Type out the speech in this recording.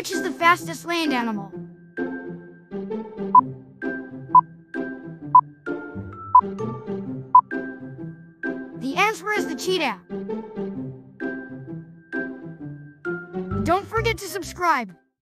Which is the fastest land animal? The answer is the cheetah. Don't forget to subscribe.